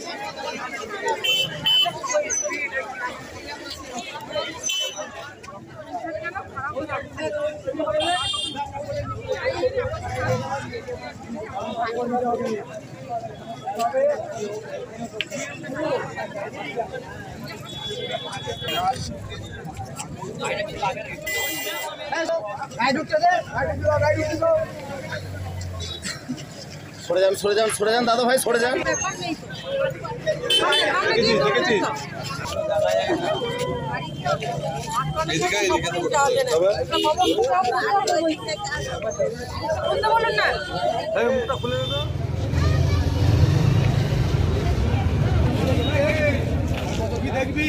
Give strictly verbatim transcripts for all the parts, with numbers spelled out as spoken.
সরে যান সরে যান সরে যান দাদা ভাই সরে যান। দেখবি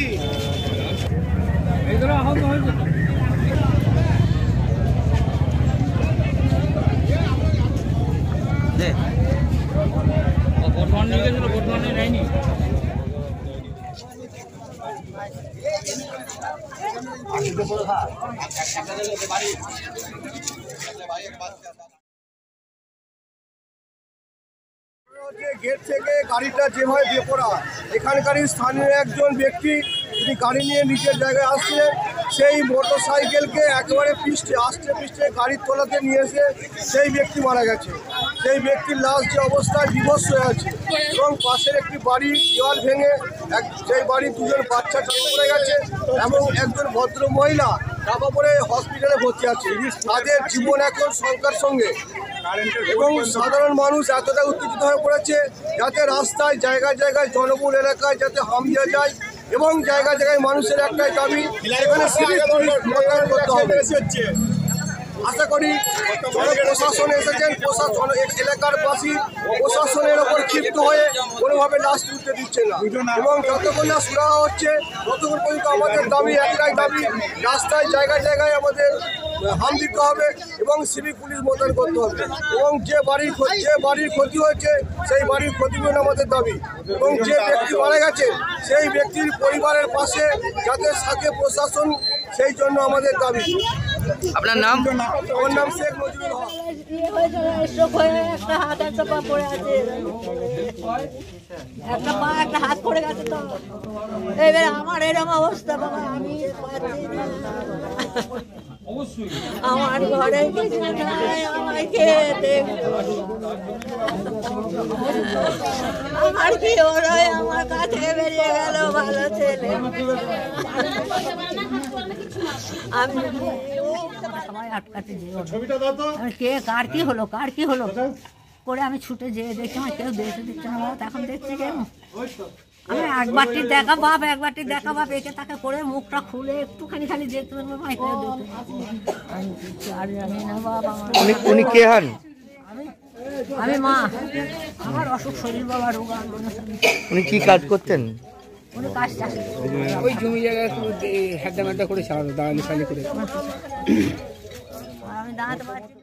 বর্তমান নিয়ে গেছিল বর্তমানে নেয়নি। গেট থেকে গাড়িটা যেভাবে বেপরা, এখানকারই স্থানীয় একজন ব্যক্তি যদি গাড়ি নিয়ে নিজের জায়গায় আসছে, সেই মোটর সাইকেলকে একেবারে পিষ্টে আস্তে পিষ্টে গাড়ির তলাতে নিয়ে এসে সেই ব্যক্তি মারা গেছে। সেই ব্যক্তির লাশ যে অবস্থায় বিভৎস হয়ে আছে এবং পাশের একটি বাড়ি দেওয়াল ভেঙে এক সেই বাড়ির দুজন বাচ্চা চাপা পড়ে গেছে এবং একজন ভদ্র মহিলা চাপা পড়ে হসপিটালে ভর্তি আছে। তাদের জীবন এখন সংখ্যার সঙ্গে এবং সাধারণ মানুষ এতটা উত্তেজিত হয়ে পড়েছে যাতে রাস্তায় জায়গায় জায়গায় জনবহুল এলাকায় যাতে হাম দেওয়া যায় এবং জায়গায় জায়গায় মানুষের একটাই দাবি এখানে সিভিক পুলিশ মোতায়েন করতে হবে। আশা করি প্রশাসন এসেছেন, প্রশাসন এলাকার বাসী প্রশাসনের ওপর ক্ষিপ্ত হয়ে কোনোভাবে লাশ তুলতে দিচ্ছে না এবং যতক্ষণ না সুরাহা হচ্ছে ততক্ষণ পর্যন্ত আমাদের দাবি একটাই দাবি, রাস্তায় জায়গায় জায়গায় আমাদের হাম দিতে হবে এবং সিভিক পুলিশ মোতায়েন করতে হবে এবং যে বাড়ির যে বাড়ির ক্ষতি হয়েছে সেই বাড়ির ক্ষতিপূরণ আমাদের দাবি এবং যে ব্যক্তি মারা গেছে সেই ব্যক্তির পরিবারের পাশে যাতে থাকে প্রশাসন, সেই জন্য আমাদের দাবি। আপনার নাম? আমার নাম শেখ নজরুল হক। একটা হাত একটা পা পড়ে আছে, একটা পা একটা হাত পড়ে গেছে। তো এবার আমার এরকম অবস্থা বাবা, আমি আমার ঘরে কিছু নাই, আমাকে আমার কি ওরা আমার কাছে বেরিয়ে গেল ভালো ছেলে। আমি সবাই আটকাতে যেয়ে কে কার কি হলো কার কি হলো করে আমি ছুটে যেয়ে দেখছি আমার কেউ দেখতে দিচ্ছে না। এখন দেখছি কেন আমি একবারটি দেখা বাপ একবারটি দেখা বাপ একে তাকে করে মুখটা খুলে একটুখানি খালি দেখতে পারবো ভাই কেউ দেখতে আর জানি না বাবা। উনি কে হন? আমি মা, আমার অসুখ শরীর বাবা রোগা। উনি কি কাজ করতেন? উনি কাজ চাষ ওই জমি জায়গায় হেড্ডা ম্যাড্ডা করে চালাতো, দাঁড়ালি সালি করে। আমি দাঁড়াতে পারছি।